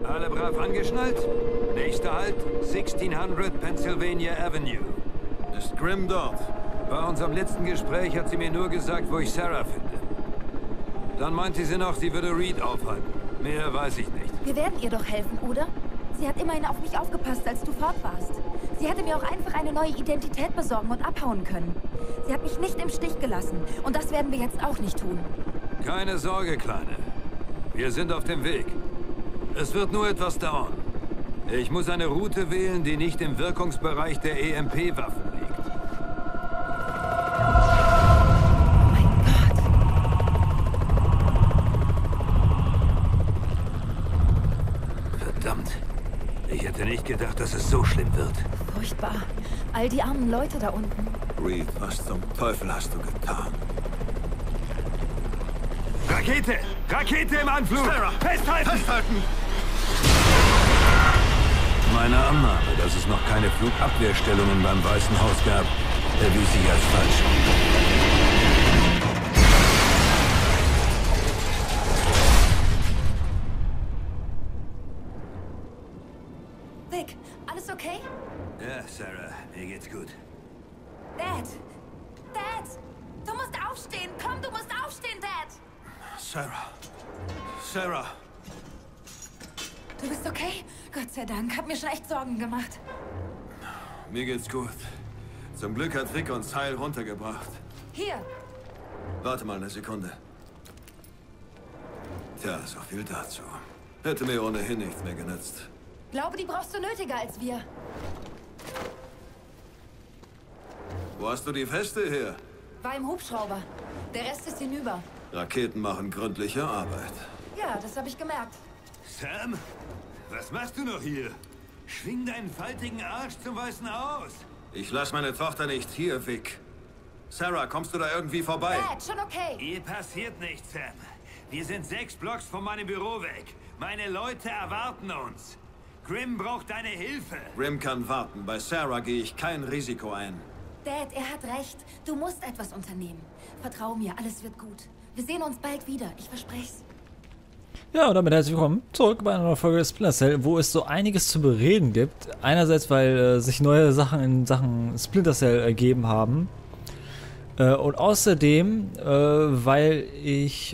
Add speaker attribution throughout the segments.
Speaker 1: Alle brav angeschnallt? Nächster Halt, 1600 Pennsylvania Avenue.
Speaker 2: Ist Grimm dort?
Speaker 1: Bei unserem letzten Gespräch hat sie mir nur gesagt, wo ich Sarah finde. Dann meinte sie noch, sie würde Reed aufhalten. Mehr weiß ich nicht.
Speaker 3: Wir werden ihr doch helfen, oder? Sie hat immerhin auf mich aufgepasst, als du fort warst. Sie hätte mir auch einfach eine neue Identität besorgen und abhauen können. Sie hat mich nicht im Stich gelassen. Und das werden wir jetzt auch nicht tun.
Speaker 1: Keine Sorge, Kleine. Wir sind auf dem Weg. Es wird nur etwas dauern. Ich muss eine Route wählen, die nicht im Wirkungsbereich der EMP-Waffen liegt.
Speaker 3: Oh mein Gott.
Speaker 1: Verdammt. Ich hätte nicht gedacht, dass es so schlimm wird.
Speaker 3: Furchtbar. All die armen Leute da unten.
Speaker 2: Reed, was zum Teufel hast du getan?
Speaker 1: Rakete! Rakete im Anflug!
Speaker 2: Sarah!
Speaker 1: Festhalten!
Speaker 2: Festhalten!
Speaker 1: Meine Annahme, dass es noch keine Flugabwehrstellungen beim Weißen Haus gab, erwies sich als falsch.
Speaker 3: Vic, alles okay?
Speaker 1: Ja, Sarah, mir geht's gut.
Speaker 3: Dad! Dad! Du musst aufstehen! Komm, du musst aufstehen, Dad!
Speaker 2: Sarah. Sarah.
Speaker 3: Du bist okay? Gott sei Dank. Hab mir schon echt Sorgen gemacht.
Speaker 2: Mir geht's gut. Zum Glück hat Vic uns heil runtergebracht.
Speaker 3: Hier!
Speaker 2: Warte mal eine Sekunde. Tja, so viel dazu. Hätte mir ohnehin nichts mehr genützt.
Speaker 3: Glaube, die brauchst du nötiger als wir.
Speaker 2: Wo hast du die Feste her?
Speaker 3: War im Hubschrauber. Der Rest ist hinüber.
Speaker 2: Raketen machen gründliche Arbeit.
Speaker 3: Ja, das habe ich gemerkt.
Speaker 1: Sam? Was machst du noch hier? Schwing deinen faltigen Arsch zum Weißen Haus.
Speaker 2: Ich lass meine Tochter nicht hier, Vic. Sarah, kommst du da irgendwie vorbei?
Speaker 3: Dad, schon okay.
Speaker 1: Hier passiert nichts, Sam. Wir sind 6 Blocks von meinem Büro weg. Meine Leute erwarten uns. Grimm braucht deine Hilfe.
Speaker 2: Grimm kann warten. Bei Sarah gehe ich kein Risiko ein.
Speaker 3: Dad, er hat recht. Du musst etwas unternehmen. Vertrau mir, alles wird gut. Wir sehen uns bald wieder, ich verspreche es.
Speaker 4: Ja, und damit herzlich willkommen zurück bei einer neuen Folge des Splinter Cell, wo es so einiges zu bereden gibt. Einerseits, weil sich neue Sachen in Sachen Splinter Cell ergeben haben. Und außerdem, weil ich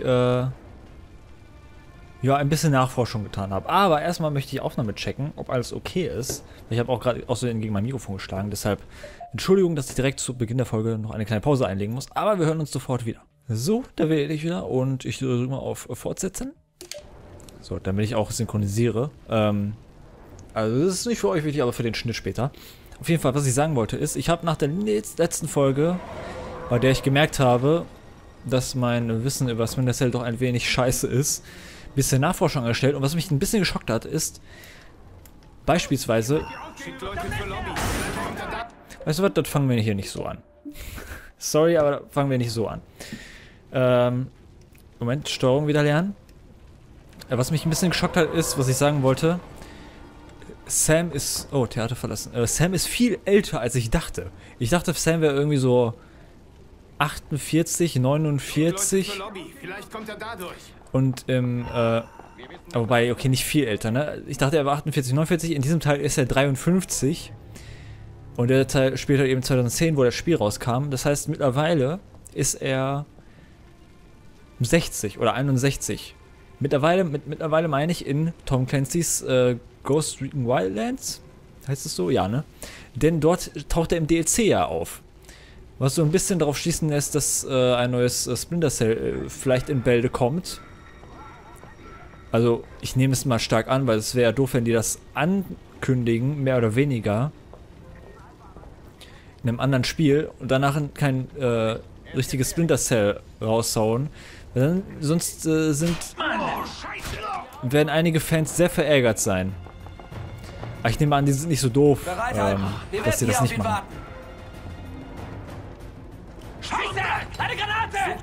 Speaker 4: ja ein bisschen Nachforschung getan habe. Aber erstmal möchte ich Aufnahme checken, ob alles okay ist. Ich habe auch gerade außerdem gegen mein Mikrofon geschlagen, deshalb Entschuldigung, dass ich direkt zu Beginn der Folge noch eine kleine Pause einlegen muss. Aber wir hören uns sofort wieder. So, da wähle ich wieder und ich drücke mal auf Fortsetzen. So, damit ich auch synchronisiere. Also das ist nicht für euch wichtig, aber für den Schnitt später. Auf jeden Fall, was ich sagen wollte, ist, ich habe nach der letzten Folge, bei der ich gemerkt habe, dass mein Wissen über Splinter Cell doch ein wenig scheiße ist, ein bisschen Nachforschung angestellt. Und was mich ein bisschen geschockt hat, ist beispielsweise... Weißt du was, das fangen wir hier nicht so an. Sorry, aber fangen wir nicht so an. Moment, Steuerung wieder lernen. Was mich ein bisschen geschockt hat, ist, was ich sagen wollte. Sam ist... Oh, Theater verlassen. Sam ist viel älter, als ich dachte. Ich dachte, Sam wäre irgendwie so 48, 49.
Speaker 1: Vielleicht kommt er dadurch.
Speaker 4: Und wobei, okay, nicht viel älter, ne? Ich dachte, er war 48, 49. In diesem Teil ist er 53. Und der Teil spielt halt eben 2010, wo das Spiel rauskam. Das heißt, mittlerweile ist er 60 oder 61. Mittlerweile meine ich in Tom Clancy's Ghost Recon Wildlands. Heißt es so? Ja, ne? Denn dort taucht er im DLC ja auf. Was so ein bisschen darauf schließen lässt, dass ein neues Splinter Cell vielleicht in Bälde kommt. Also, ich nehme es mal stark an, weil es wäre ja doof, wenn die das ankündigen, mehr oder weniger. In einem anderen Spiel und danach kein richtiges Splinter Cell raushauen. Dann, sonst werden einige Fans sehr verärgert sein. Aber ich nehme an, die sind nicht so doof, dass sie das nicht machen.
Speaker 5: Scheiße! Eine Granate!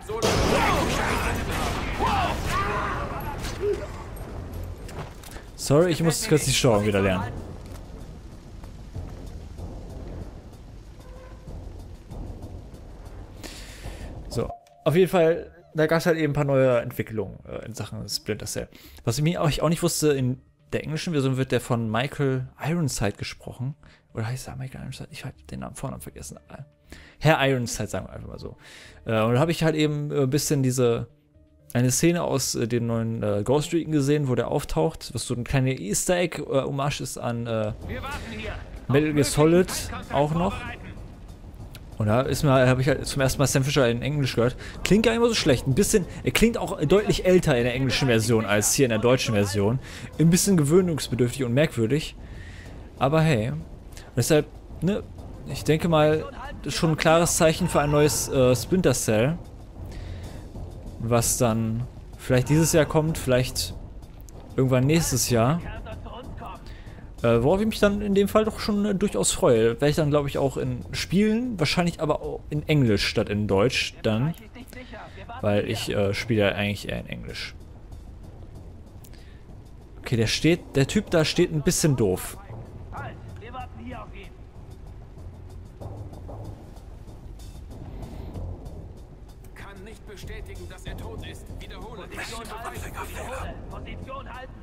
Speaker 4: Sorry, ich muss kurz die Steuerung wieder lernen. So, auf jeden Fall, da gab es halt eben ein paar neue Entwicklungen in Sachen Splinter Cell. Was ich auch nicht wusste, in der englischen Version wird der von Michael Ironside gesprochen. Oder heißt er Michael Ironside? Ich habe den Vornamen vergessen. Herr Ironside, sagen wir einfach mal so. Und da habe ich halt eben ein bisschen eine Szene aus dem neuen Ghost Recon gesehen, wo der auftaucht, was so ein kleiner Easter Egg Hommage ist an Metal Gear Solid auch noch. Und da habe ich halt zum ersten Mal Sam Fisher in Englisch gehört. Klingt gar nicht mal so schlecht. Er klingt auch deutlich älter in der englischen Version als hier in der deutschen Version. Ein bisschen gewöhnungsbedürftig und merkwürdig. Aber hey. Und deshalb, ne, ich denke mal, das ist schon ein klares Zeichen für ein neues Splinter Cell. Was dann vielleicht dieses Jahr kommt, vielleicht irgendwann nächstes Jahr. Worauf ich mich dann in dem Fall doch schon durchaus freue. Werde ich dann, glaube ich, auch in Spielen, wahrscheinlich aber auch in Englisch statt in Deutsch dann. Weil ich spiele ja eigentlich eher in Englisch. Okay, der Typ da steht ein bisschen doof.
Speaker 5: Kann nicht bestätigen, dass er tot ist. Wiederhole. Position halten.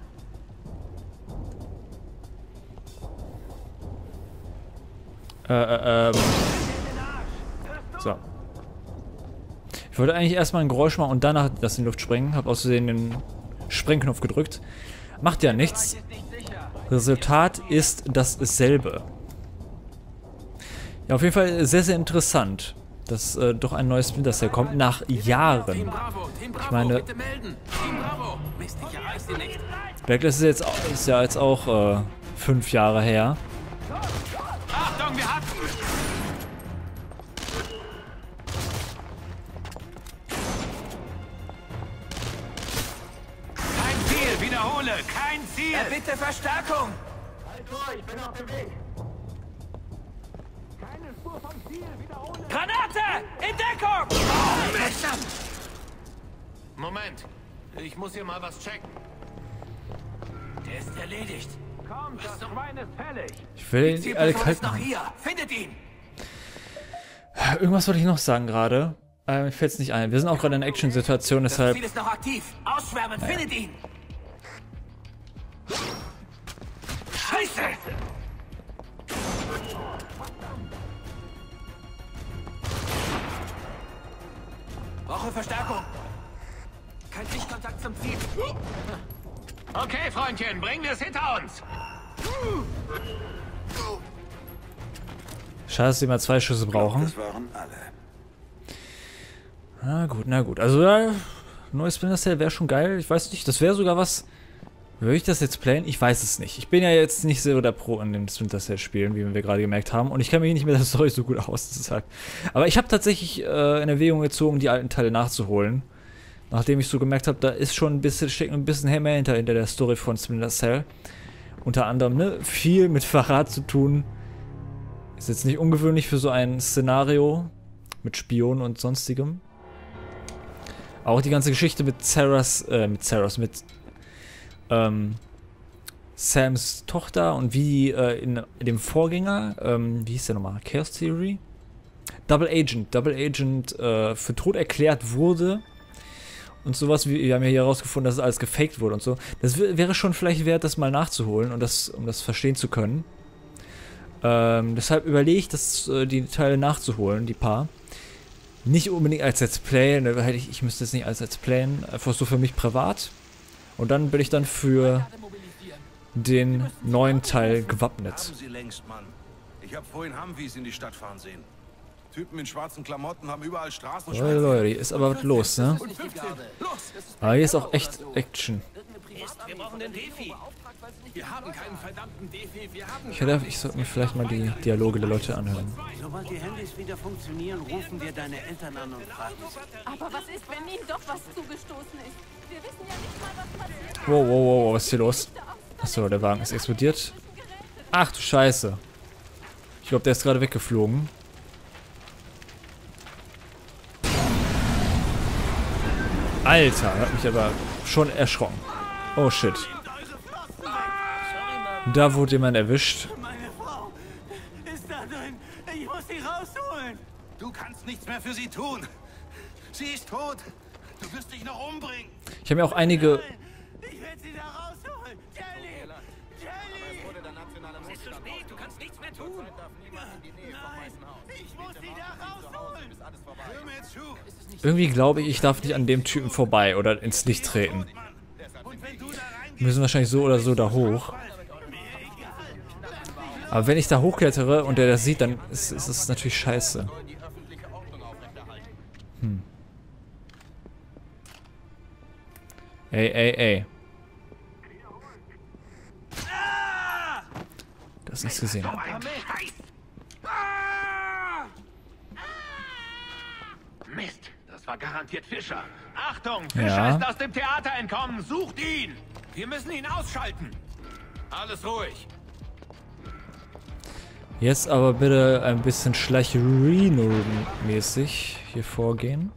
Speaker 4: So. Ich wollte eigentlich erstmal ein Geräusch machen und danach das in die Luft sprengen. Hab aus Versehen den Sprengknopf gedrückt. Macht ja nichts. Resultat ist dasselbe. Ja, auf jeden Fall sehr, sehr interessant, dass doch ein neues Splinter Cell kommt nach Jahren. Ich meine, Blacklist ist ja jetzt auch 5 Jahre her.
Speaker 5: Achtung, wir hatten! Kein Ziel, wiederhole, kein Ziel! Bitte Verstärkung! Halt durch, ich bin auf dem Weg! Keine Spur vom Ziel, wiederhole! Granate! In Deckung! Oh, Mist!
Speaker 2: Moment, ich muss hier mal was checken.
Speaker 5: Der ist erledigt. Komm, das Schwein ist fällig.
Speaker 4: Ich will ihn alle kalt machen.
Speaker 5: Findet ihn!
Speaker 4: Irgendwas wollte ich noch sagen gerade. Mir fällt es nicht ein. Wir sind auch gerade in einer Action-Situation, deshalb...
Speaker 5: Das Ziel ist noch aktiv. Ausschwärmen, findet ihn! Scheiße! Brauche Verstärkung. Kein Sichtkontakt zum Ziel.
Speaker 2: Okay, Freundchen, bringen wir es hinter uns.
Speaker 4: Schade, dass sie mal 2 Schüsse brauchen.
Speaker 1: Das waren alle.
Speaker 4: Na gut, na gut. Also ja, neues Splinter Cell wäre schon geil. Ich weiß nicht, das wäre sogar was... Würde ich das jetzt playen? Ich weiß es nicht. Ich bin ja jetzt nicht so der Pro in den Splinter Cell Spielen, wie wir gerade gemerkt haben. Und ich kenne mich nicht mit der Story so gut aus, deshalb. Aber ich habe tatsächlich in Erwägung gezogen, die alten Teile nachzuholen. Nachdem ich so gemerkt habe, da ist schon ein bisschen, steckt ein bisschen mehr hinter der Story von Splinter Cell. Unter anderem, ne, viel mit Verrat zu tun. Ist jetzt nicht ungewöhnlich für so ein Szenario mit Spionen und sonstigem. Auch die ganze Geschichte mit Sams Tochter und wie in dem Vorgänger, wie hieß der nochmal? Chaos Theory? Double Agent für tot erklärt wurde. Und sowas, wir haben ja hier herausgefunden, dass es alles gefaked wurde und so. Das wäre schon vielleicht wert, das mal nachzuholen und um das verstehen zu können. Deshalb überlege ich, die Teile nachzuholen, die paar. Nicht unbedingt als Let's Play, ich müsste es nicht als Let's Playen, einfach so für mich privat. Und dann bin ich dann für den neuen Teil gewappnet.
Speaker 6: Haben Sie längst, Mann. Ich habe vorhin Humvees in die Stadt fahren sehen. Typen in schwarzen Klamotten haben überall Straßen.
Speaker 4: Leute, hier ist aber was los, ne? Aber hier ist auch echt Action.
Speaker 5: Wir brauchen den Defi. Wir haben keinen verdammten Defi.
Speaker 4: Ich sollte mir vielleicht mal die Dialoge der Leute anhören.
Speaker 7: Sobald die Handys wieder funktionieren, rufen wir deine Eltern an und fragen sie.
Speaker 8: Aber was ist, wenn ihnen doch was zugestoßen ist? Wir wissen ja nicht mal, was passiert.
Speaker 4: Wow, was ist hier los? Achso, der Wagen ist explodiert. Ach du Scheiße. Ich glaube, der ist gerade weggeflogen. Alter, hat mich aber schon erschrocken. Oh shit. Da wurde jemand erwischt.
Speaker 7: Meine Frau ist da drin. Ich muss sie rausholen.
Speaker 6: Du kannst nichts mehr für sie tun. Sie ist tot. Du wirst dich noch umbringen.
Speaker 4: Ich habe mir auch einige...
Speaker 7: Ich werde sie da rausholen. Jelly,
Speaker 5: Es ist zu spät, du kannst nichts mehr tun. Nein, ich muss sie da rausholen.
Speaker 6: Hör mir zu.
Speaker 4: Irgendwie glaube ich, ich darf nicht an dem Typen vorbei oder ins Licht treten. Wir müssen wahrscheinlich so oder so da hoch. Aber wenn ich da hochklettere und der das sieht, dann ist es natürlich scheiße. Ey. Du hast nichts gesehen.
Speaker 5: Mist, das war garantiert Fischer. Achtung,
Speaker 4: Ja.
Speaker 5: Fischer ist aus dem Theater entkommen. Sucht ihn. Wir müssen ihn ausschalten.
Speaker 2: Alles ruhig.
Speaker 4: Jetzt aber bitte ein bisschen Schleicherino-mäßig hier vorgehen.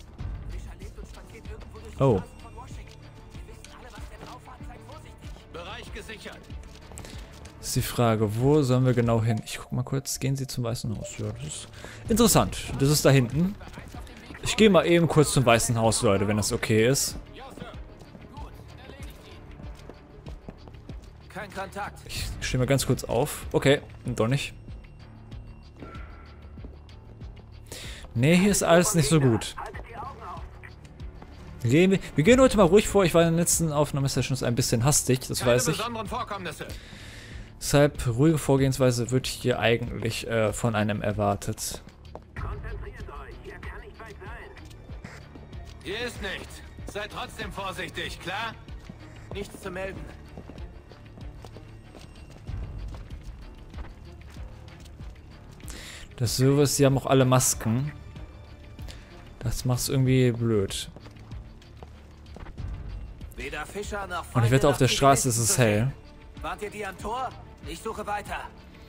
Speaker 4: Oh.
Speaker 5: Bereich gesichert.
Speaker 4: Ist die Frage, wo sollen wir genau hin? Ich guck mal kurz. Gehen Sie zum Weißen Haus? Ja, das ist interessant. Das ist da hinten. Ich gehe mal eben kurz zum Weißen Haus, Leute, wenn das okay ist.
Speaker 7: Kein Kontakt.
Speaker 4: Ich stehe mal ganz kurz auf. Okay, doch nicht. Nee, hier ist alles nicht so gut. Wir gehen heute mal ruhig vor. Ich war in den letzten Aufnahmesessions ein bisschen hastig, das weiß ich.
Speaker 5: Besonderen Vorkommnisse.
Speaker 4: Deshalb ruhige Vorgehensweise wird hier eigentlich von einem erwartet.
Speaker 5: Konzentriert euch, er kann nicht weit sein.
Speaker 2: Hier ist nichts. Seid trotzdem vorsichtig, klar?
Speaker 7: Nichts zu melden.
Speaker 4: Das Service, die haben auch alle Masken. Das macht's irgendwie blöd.
Speaker 7: Weder Fischer noch
Speaker 4: Und ich wette, auf der Straße ist es hell.
Speaker 7: Wart ihr die am Tor? Ich suche weiter.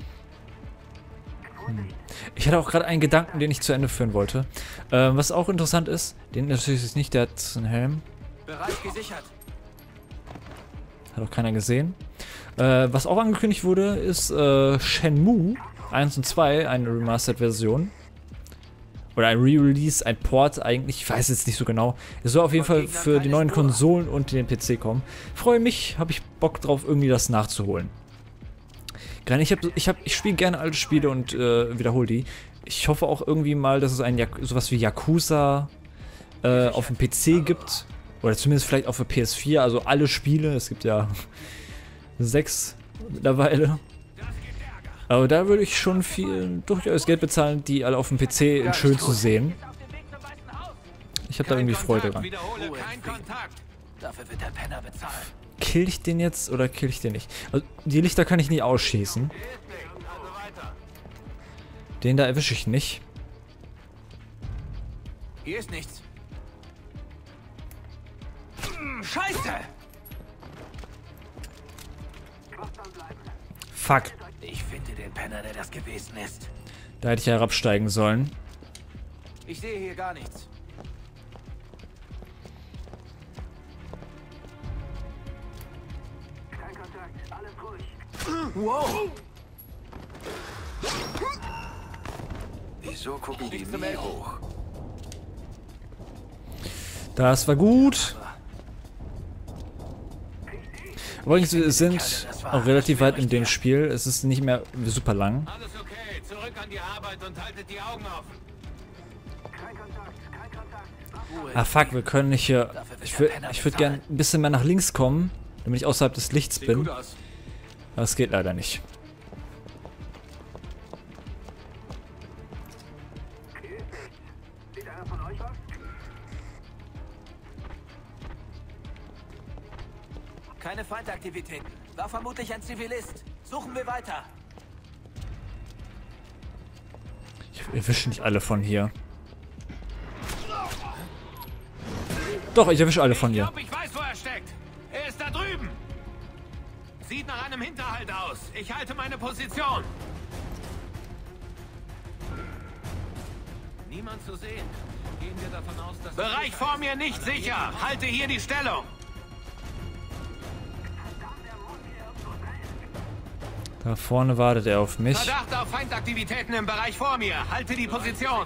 Speaker 4: Ich hatte auch gerade einen Gedanken, den ich zu Ende führen wollte. Was auch interessant ist, den natürlich ist nicht, der hat einen Helm.
Speaker 7: Bereich gesichert.
Speaker 4: Hat auch keiner gesehen. Was auch angekündigt wurde, ist Shenmue 1 und 2, eine Remastered-Version. Oder ein Re-Release, ein Port eigentlich, ich weiß jetzt nicht so genau. Es soll auf jeden Fall für die neuen Konsolen und den PC kommen. Freue mich, habe ich Bock drauf, irgendwie das nachzuholen. Gerade ich spiele gerne alte Spiele und wiederhole die. Ich hoffe auch irgendwie mal, dass es sowas wie Yakuza auf dem PC gibt. Oder zumindest vielleicht auch für PS4, also alle Spiele. Es gibt ja 6 mittlerweile. Aber da würde ich schon durchaus Geld bezahlen, die alle auf dem PC in schön zu sehen. Ich habe da irgendwie Freude dran.
Speaker 5: Wiederhole, kein Kontakt.
Speaker 7: Dafür wird der Penner bezahlen.
Speaker 4: Kill ich den jetzt oder kill ich den nicht? Also, die Lichter kann ich nicht ausschießen. Den da erwische ich nicht.
Speaker 7: Hier ist nichts.
Speaker 5: Scheiße!
Speaker 4: Fuck.
Speaker 7: Ich finde den Penner, der das gewesen ist.
Speaker 4: Da hätte ich herabsteigen sollen.
Speaker 7: Ich sehe hier gar nichts. Kein Kontakt, alles ruhig. Wow!
Speaker 6: Wieso gucken die nie hoch?
Speaker 4: Das war gut. Übrigens, wir sind auch relativ weit in dem Spiel. Es ist nicht mehr super lang.
Speaker 5: Alles okay, zurück an die Arbeit und haltet die Augen offen.
Speaker 7: Kein Kontakt, kein Kontakt.
Speaker 4: Ah fuck, wir können nicht hier... Ich würd gern ein bisschen mehr nach links kommen, damit ich außerhalb des Lichts bin.
Speaker 2: Gut aus.
Speaker 4: Aber es geht leider nicht.
Speaker 7: Sieht einer von euch was? Keine Feindaktivitäten. War vermutlich ein Zivilist. Suchen wir weiter.
Speaker 4: Ich erwische nicht alle von hier. Doch, ich erwische alle von hier.
Speaker 5: Ich weiß, wo er steckt. Er ist da drüben. Sieht nach einem Hinterhalt aus. Ich halte meine Position. Niemand zu sehen. Gehen wir davon aus, dass... Bereich vor mir nicht sicher. Halte hier die Stellung.
Speaker 4: Da vorne wartet er auf mich.
Speaker 5: Verdacht auf Feindaktivitäten im Bereich vor mir. Halte die Position.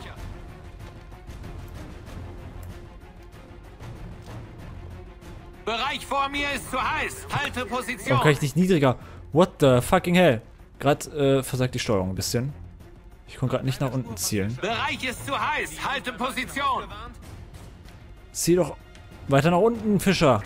Speaker 5: Bereich vor mir ist zu heiß. Halte Position.
Speaker 4: Warum kann ich nicht niedriger? What the fucking hell? Gerade versagt die Steuerung ein bisschen. Ich konnte gerade nicht nach unten zielen.
Speaker 5: Bereich ist zu heiß. Halte Position.
Speaker 4: Zieh doch weiter nach unten, Fischer.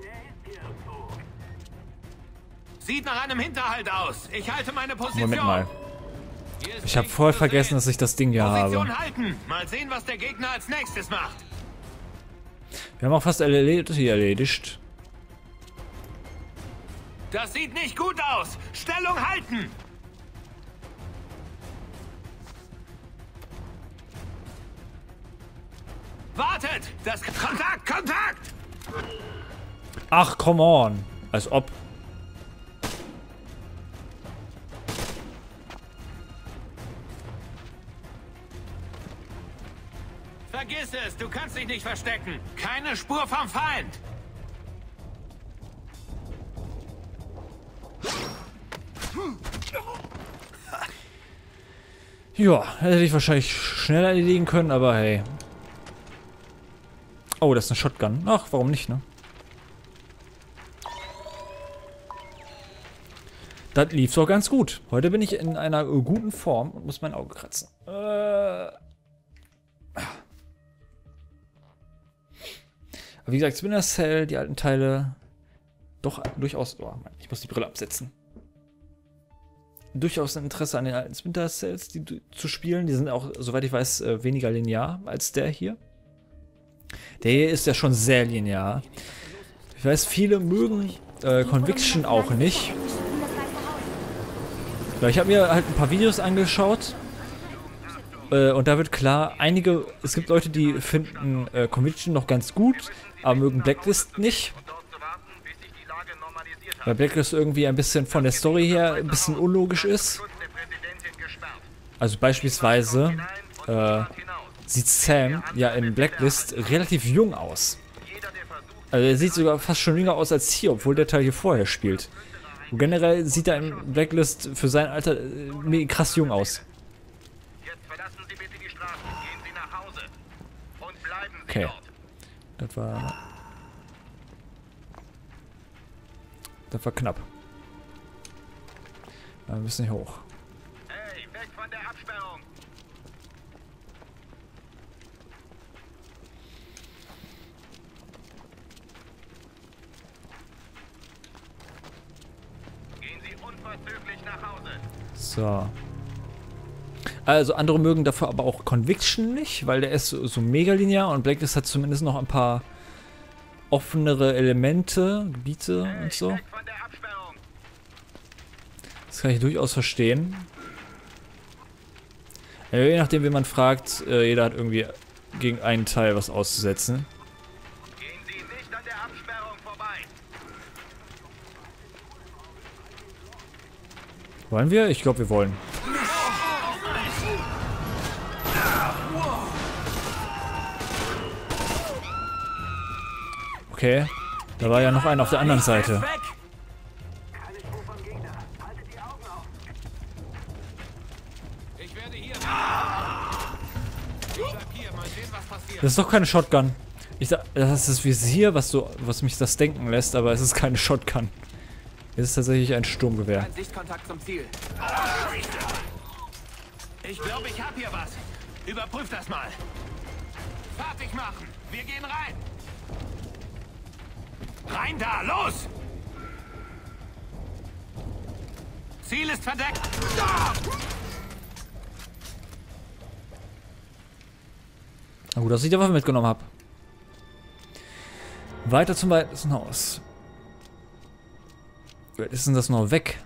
Speaker 5: Sieht nach einem Hinterhalt aus. Ich halte meine Position.
Speaker 4: Moment mal. Ich habe voll vergessen, dass ich das Ding hier habe.
Speaker 5: Position halten. Mal sehen, was der Gegner als nächstes macht.
Speaker 4: Wir haben auch fast erledigt.
Speaker 5: Das sieht nicht gut aus. Stellung halten. Wartet! Das Kontakt!
Speaker 4: Ach, come on. Als ob.
Speaker 5: Vergiss es, du kannst dich nicht verstecken. Keine Spur vom Feind.
Speaker 4: Ja, hätte ich wahrscheinlich schneller erledigen können, aber hey. Oh, das ist eine Shotgun. Ach, warum nicht, ne? Das lief doch ganz gut. Heute bin ich in einer guten Form und muss mein Auge kratzen. Aber wie gesagt, Splinter Cell, die alten Teile, doch durchaus... Oh, ich muss die Brille absetzen. Durchaus ein Interesse an den alten Splinter Cells, die zu spielen. Die sind auch, soweit ich weiß, weniger linear als der hier. Der hier ist ja schon sehr linear. Ich weiß, viele mögen Conviction auch nicht. Ja, ich habe mir halt ein paar Videos angeschaut. Und da wird klar, es gibt Leute, die finden Conviction noch ganz gut, aber mögen Blacklist nicht. Weil Blacklist irgendwie ein bisschen von der Story her ein bisschen unlogisch ist. Also beispielsweise sieht Sam ja in Blacklist relativ jung aus. Also er sieht sogar fast schon jünger aus als hier, obwohl der Teil hier vorher spielt. Und generell sieht er in Blacklist für sein Alter krass jung aus. Okay. Das war knapp. Wir müssen nicht hoch.
Speaker 5: Hey, weg von der Absperrung. Gehen Sie unverzüglich nach Hause.
Speaker 4: So. Also andere mögen dafür aber auch Conviction nicht, weil der ist so mega linear und Blacklist hat zumindest noch ein paar offenere Elemente, Gebiete und so. Das kann ich durchaus verstehen. Ja, je nachdem, wie man fragt, jeder hat irgendwie gegen einen Teil was auszusetzen.
Speaker 5: Gehen Sie nicht an der Absperrung vorbei.
Speaker 4: Wollen wir? Ich glaube, wir wollen. Okay, da war ja noch einer auf der anderen Seite. Das ist doch keine Shotgun. Ich sag, das ist das Visier, was mich das denken lässt, aber es ist keine Shotgun. Es ist tatsächlich ein Sturmgewehr.
Speaker 7: Ein Sichtkontakt zum Ziel.
Speaker 5: Ich glaube, ich habe hier was. Überprüf das mal. Fertig machen. Wir gehen rein. Rein da, los! Ziel ist verdeckt.
Speaker 4: Na gut, dass ich die Waffe mitgenommen habe. Weiter zum weitesten Haus. Wer ist denn das noch weg?